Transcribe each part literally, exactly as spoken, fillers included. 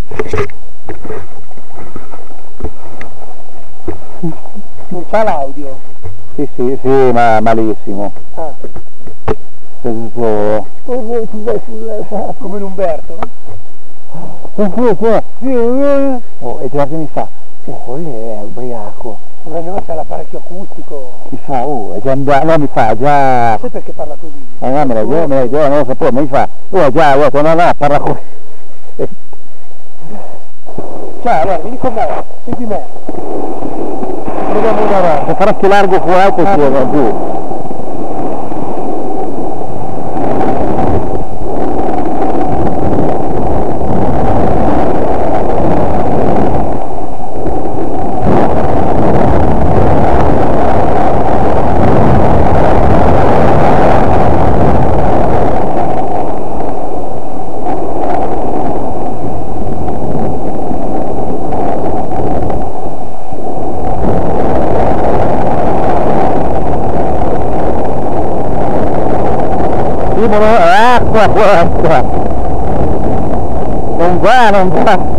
Non c'ha l'audio? Sì, sì, sì, ma malissimo. Ah. Tutto... Come l'Umberto? Oh, e Giorgio mi fa, oh, lei è ubriaco. Ma no, c'è l'apparecchio acustico. Mi fa, oh, è già andato, no, mi fa, già... Sai perché parla così? Ma no, me l'hai detto, me l'hai detto, non lo sapevo, ma mi fa, oh, già, guarda, non là, parla così. Ciao, allora, vieni con me, segui me. Proviamo una roba. Se farà più largo qua, poi si va giù. Acqua, acqua, non va, non va.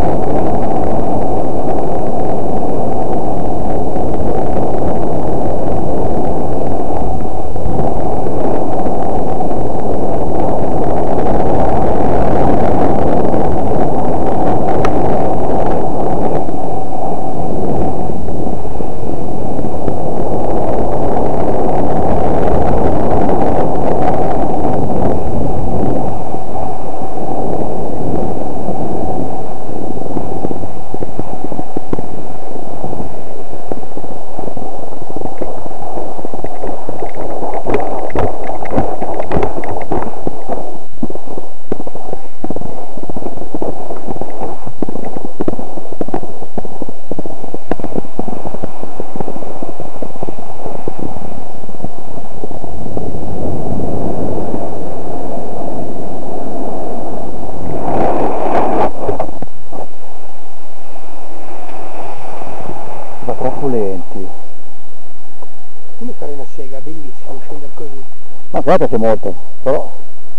Troppo lenti. Come fare una sega, bellissimo scendere così. Ma qua piace molto, però.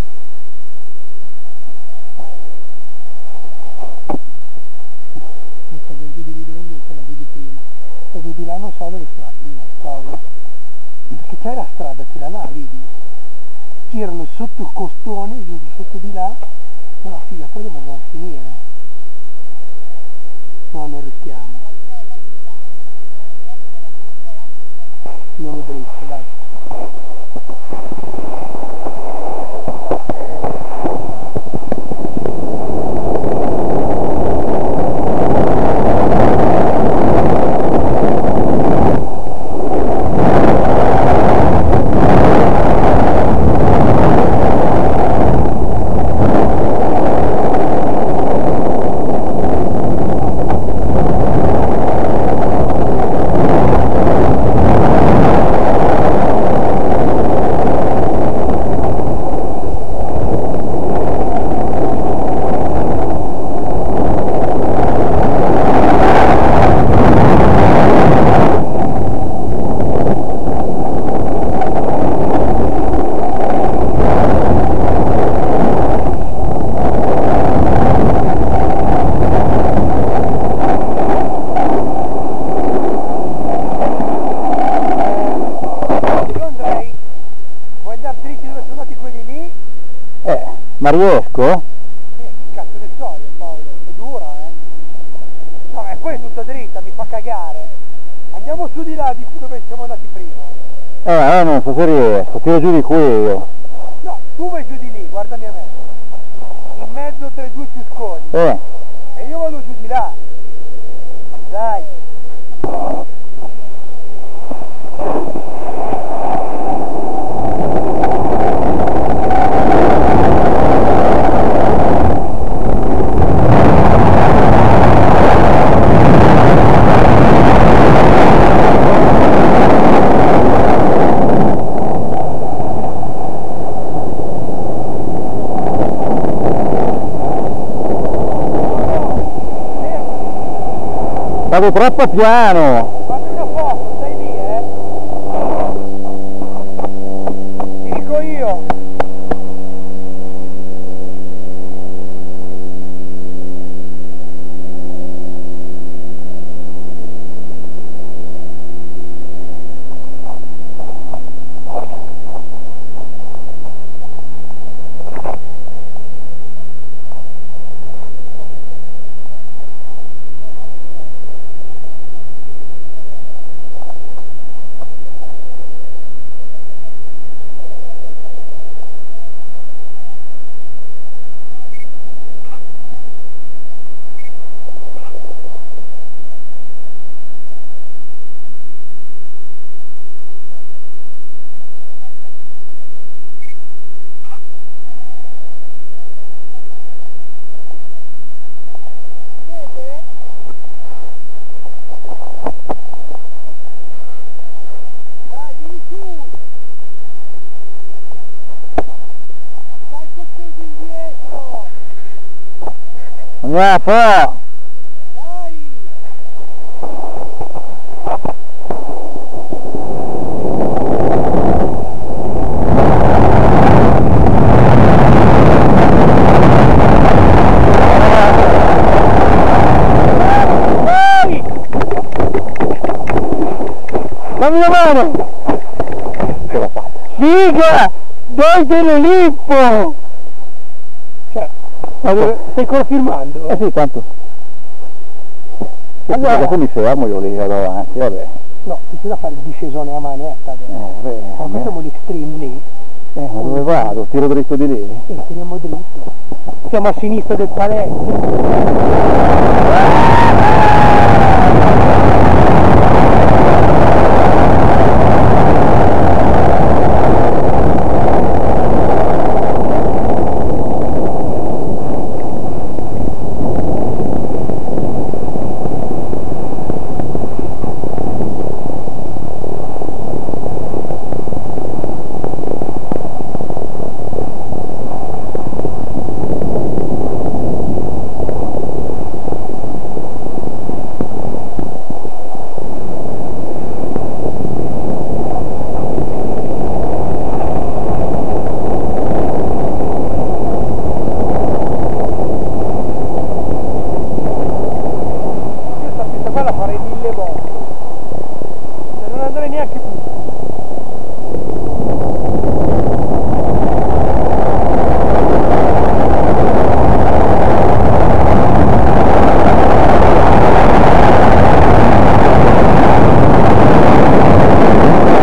Se vedi di lì non la vedi prima. Se vedi là non so dove sta, Paolo. Perché c'è la strada, ce la là, vedi? Girano sotto il costone, sotto di là. No, figa, poi dove vanno a finire? No, non rischiamo. Andiamo dritto, dai. Ma riesco? Eh, che cazzo ne so io, Paolo, è dura, eh? No, e poi è tutta dritta, mi fa cagare. Andiamo su di là, di dove siamo andati prima. Eh, non so se riesco, tiro giù di qui io. No, tu vai giù di lì, guardami a me. In mezzo tra i due ciusconi. Eh. E io vado giù di là. Dai. Vado troppo piano! Fammi una foto, stai lì, eh? Ti dico io! Andiamo, fa! Dammi la mano! Ce l'ho fatta! Figa! Dai te l'Olimpo! Cioè, ma dove, stai ancora filmando? Eh sì, tanto. Allora, adesso mi fermo, io li vado avanti, vabbè. No, ti c'è da fare il discesone a manetta adesso. Eh, vabbè. Ma facciamo l'extreme lì. Eh, ma dove vado? Tiro dritto di lì? Sì, tiriamo dritto. Siamo a sinistra del paletto.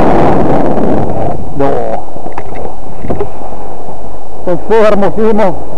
Confermo, Simo.